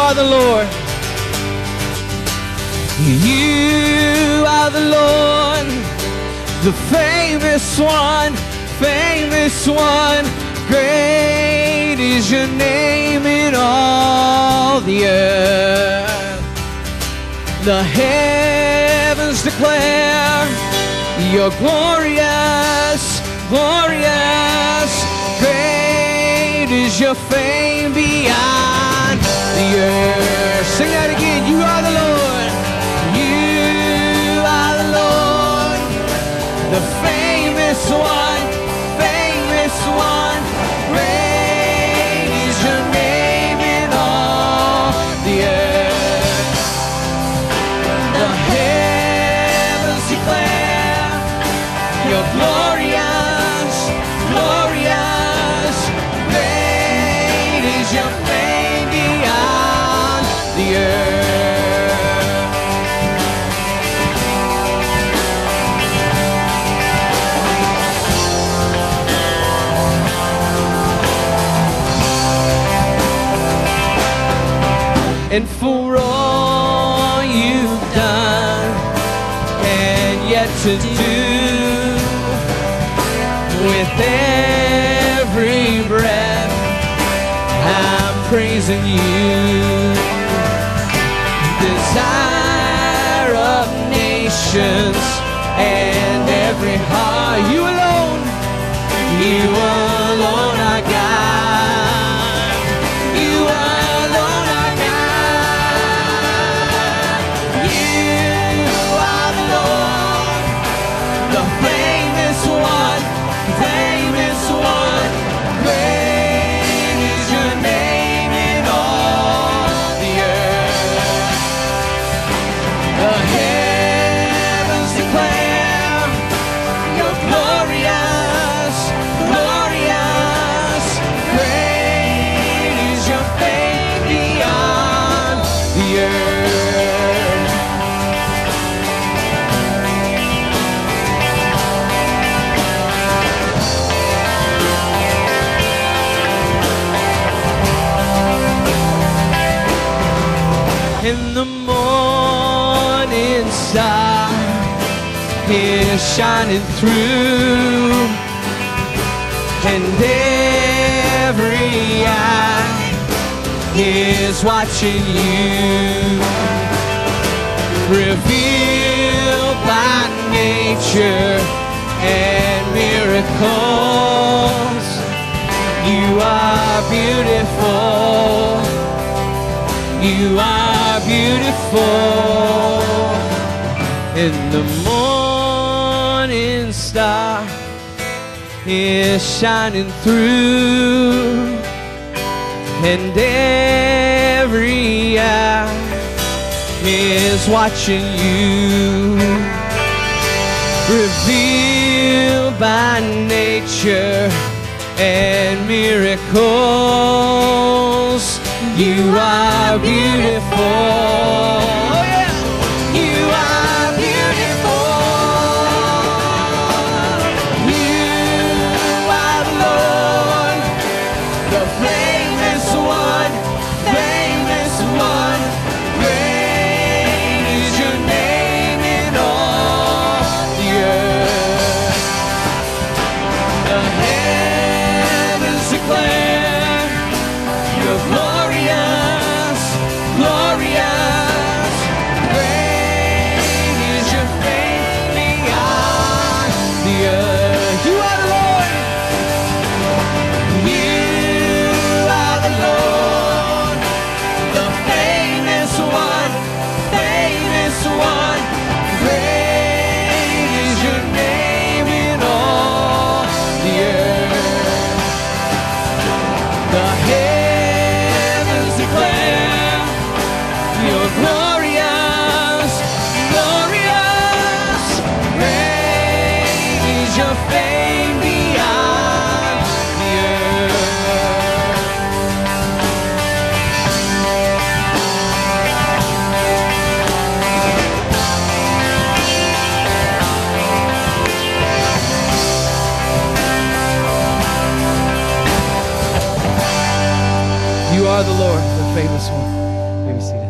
are the Lord. You are the Lord, the famous one, famous one. Great is your name in all the earth. The heavens declare you're glorious, glorious. Great is your fame beyond the earth. Sing that again. You are the Lord. You are the Lord, the famous one, famous one. Great is your name in all the earth. The heavens declare you're glorious, glorious. Great is your fame beyond the earth. And for all you've done and yet to do, with every breath I'm praising you. Desire of nations and every heart, you alone are God. You alone are God. You are the Lord, the famous one, famous one. Great is your name in all the earth. The heavens declare you're glorious, glorious. Great is your fame beyond the earth. In the morning star is shining through, and every eye is watching you, revealed by nature and miracles. You are beautiful. You are beautiful. In the morning star is shining through, and every eye is watching you, revealed by nature and miracles. You are beautiful. Oh yeah. You are beautiful. You are the Lord, the famous one, famous one. Great is your name in all the earth. The heavens declare your glorious, glorious. Great is your fame beyond the earth. You are the Lord. You are the Lord, the famous one, famous one. Great is your name in all the earth. The heavens declare you're glorious, glorious. Great is your fame beyond the earth. You are the Lord, the famous one. Maybe sing